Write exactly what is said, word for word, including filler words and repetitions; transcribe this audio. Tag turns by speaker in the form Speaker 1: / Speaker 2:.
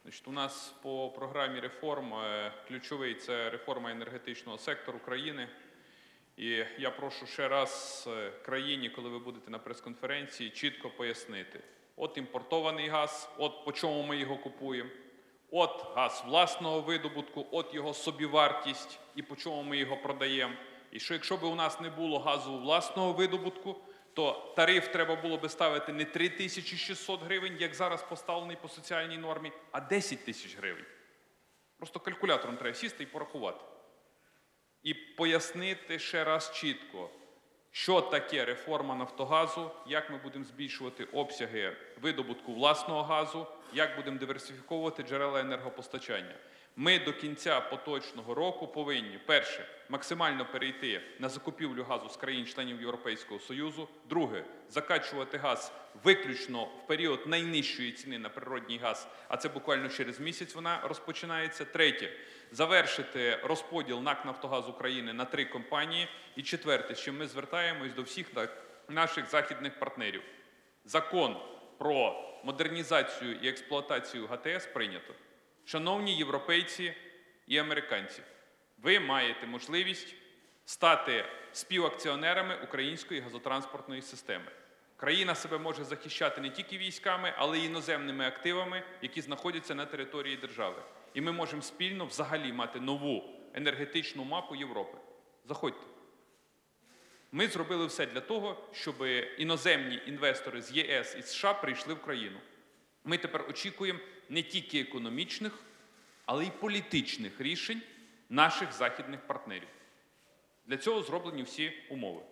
Speaker 1: Значить, у нас по програмі реформ ключовий – це реформа енергетичного сектору країни. І я прошу ще раз країні, коли ви будете на прес-конференції, чітко пояснити. От імпортований газ, от по чому ми його купуємо, от газ власного видобутку, от його собівартість і по чому ми його продаємо. І що якщо б у нас не було газу власного видобутку, то тариф треба було би ставити не три тисячі шістсот гривень, як зараз поставлений по соціальній нормі, а десять тисяч гривень. Просто калькулятором треба сісти і порахувати. І пояснити ще раз чітко, що таке реформа «Нафтогазу», як ми будемо збільшувати обсяги видобутку власного газу, як будемо диверсифіковувати джерела енергопостачання. Ми до кінця поточного року повинні, перше, максимально перейти на закупівлю газу з країн-членів Європейського Союзу. Друге, закачувати газ виключно в період найнижчої ціни на природній газ, а це буквально через місяць вона розпочинається. Третє, завершити розподіл НАК «Нафтогаз України» на три компанії. І четверте, з чим ми звертаємось до всіх наших західних партнерів. Закон про модернізацію і експлуатацію ГТС прийнято. Шановні європейці і американці, ви маєте можливість стати співакціонерами української газотранспортної системи. Країна себе може захищати не тільки військами, але й іноземними активами, які знаходяться на території держави. І ми можемо спільно взагалі мати нову енергетичну мапу Європи. Заходьте. Ми зробили все для того, щоб іноземні інвестори з ЄС і США прийшли в країну. Ми тепер очікуємо не тільки економічних, але й політичних рішень наших західних партнерів. Для цього зроблені всі умови.